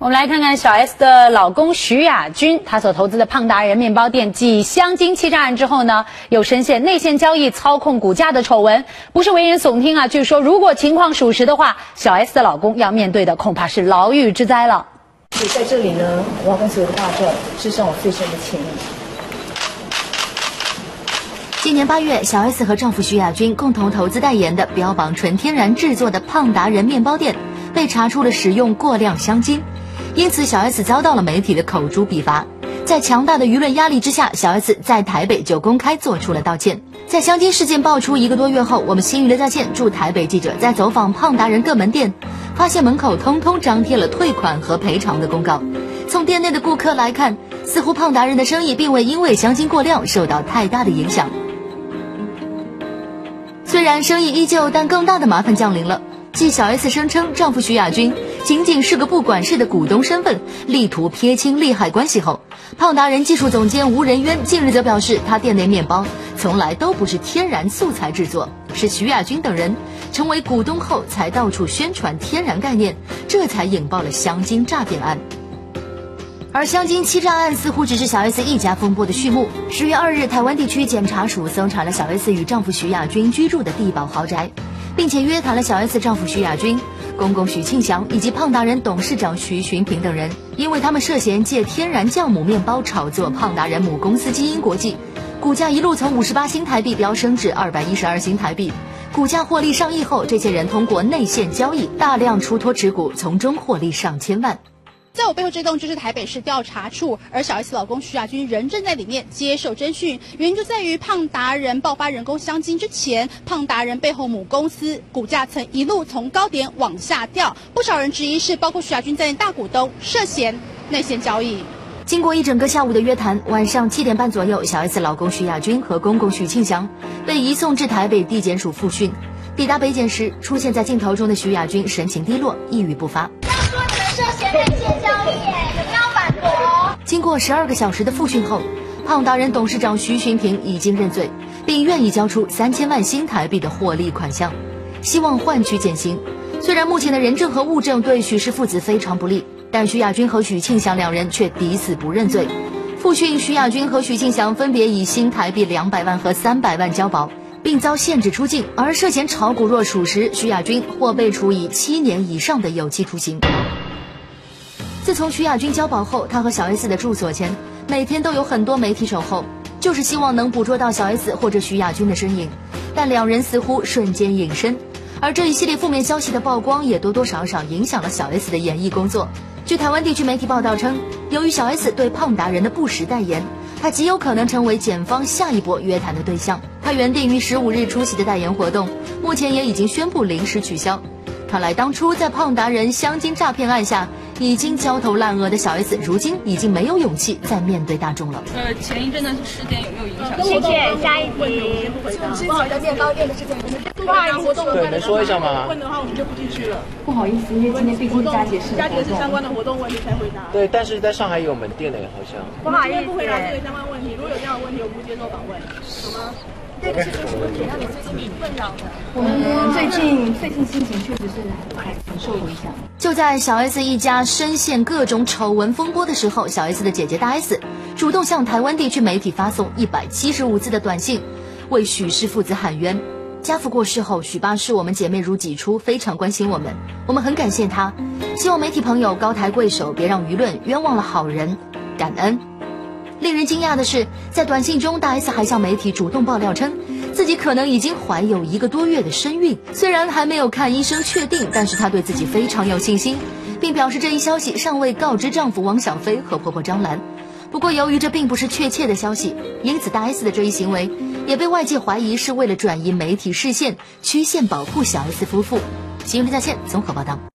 我们来看看小 S 的老公徐亚军，他所投资的胖达人面包店继香精欺诈案之后呢，又深陷内线交易操控股价的丑闻，不是危言耸听啊。据说如果情况属实的话，小 S 的老公要面对的恐怕是牢狱之灾了。 所以在这里呢，我要跟所有的大众致上我最深的歉意。 今年8月，小 S 和丈夫徐亚军共同投资代言的标榜纯天然制作的胖达人面包店，被查出了使用过量香精。因此小 S 遭到了媒体的口诛笔伐。在强大的舆论压力之下，小 S 在台北就公开做出了道歉。在香精事件爆出1个多月后，我们新娱乐在线驻台北记者在走访胖达人各门店，发现门口通通张贴了退款和赔偿的公告。从店内的顾客来看，似乎胖达人的生意并未因为香精过量受到太大的影响。虽然生意依旧，但更大的麻烦降临了。继小 S 声称丈夫徐亚军仅仅是个不管事的股东身份，力图撇清利害关系后，胖达人技术总监吴仁渊近日则表示，他店内面包从来都不是天然素材制作，是徐亚军等人成为股东后才到处宣传天然概念，这才引爆了香精诈骗案。而香精欺诈案似乎只是小 S 一家风波的序幕。10月2日，台湾地区检察署搜查了小 S 与丈夫徐亚军居住的地堡豪宅，并且约谈了小 S 丈夫徐亚军、公公许庆祥以及胖达人董事长徐寻平等人，因为他们涉嫌借天然酵母面包炒作胖达人母公司基因国际，股价一路从58新台币飙升至212新台币。股价获利上亿后，这些人通过内线交易大量出脱持股，从中获利上千万。 在我背后这栋就是台北市调查处，而小 S 老公徐亚军人正在里面接受侦讯。原因就在于胖达人爆发人工香精之前，胖达人背后母公司股价曾一路从高点往下掉，不少人质疑是包括徐亚军在内大股东涉嫌内线交易。 经过一整个下午的约谈，晚上7点半左右，小 S 老公徐亚军和公公许庆祥被移送至台北地检署复讯。抵达北检时，出现在镜头中的徐亚军神情低落，一语不发。 涉嫌内线交易，有没有反驳？ 经过12个小时的复讯后，胖达人董事长徐寻平已经认罪，并愿意交出3000万新台币的获利款项，希望换取减刑。虽然目前的人证和物证对许氏父子非常不利，但徐亚军和许庆祥两人却抵死不认罪。复讯，徐亚军和许庆祥分别以新台币200万和300万交保，并遭限制出境，而涉嫌炒股若属实，徐亚军或被处以7年以上的有期徒刑。自从徐亚军交保后，他和小 S 的住所前每天都有很多媒体守候，就是希望能捕捉到小 S 或者徐亚军的身影，但两人似乎瞬间隐身。而这一系列负面消息的曝光也多多少少影响了小 S 的演艺工作。据台湾地区媒体报道称，由于小 S 对胖达人的不实代言，他极有可能成为检方下一波约谈的对象。他原定于15日出席的代言活动，目前也已经宣布临时取消。看来当初在胖达人香精诈骗案下已经焦头烂额的小 S， 如今已经没有勇气再面对大众了。 前一阵的事件有没有影响？ 谢谢，下一题。 不好意思，面包店的事情， 不好意思， 对，能说一下吗？ 问的话我们就不进去了。 不好意思，因为今天毕竟是佳节是佳节是相关的活动问题才回答。 对，但是在上海有门店的，好像。 不好意思， 不回答这个相关问题。如果有这样的问题，我不接受访问，好吗？ 这个事情是问题让你最近挺困扰的。我们最近心情确实是还很受影响。 就在小 S 一家深陷各种丑闻风波的时候，小 S 的姐姐大 S 主动向台湾地区媒体发送175字的短信，为许氏父子喊冤。家父过世后，许爸视我们姐妹如己出，非常关心我们，我们很感谢他。希望媒体朋友高抬贵手，别让舆论冤枉了好人，感恩。令人惊讶的是，在短信中，大 S 还向媒体主动爆料称，自己可能已经怀有1个多月的身孕，虽然还没有看医生确定，但是她对自己非常有信心，并表示这一消息尚未告知丈夫汪小菲和婆婆张兰。不过由于这并不是确切的消息，因此大 S 的这一行为也被外界怀疑是为了转移媒体视线，曲线保护小 S 夫妇。新闻在线综合报道。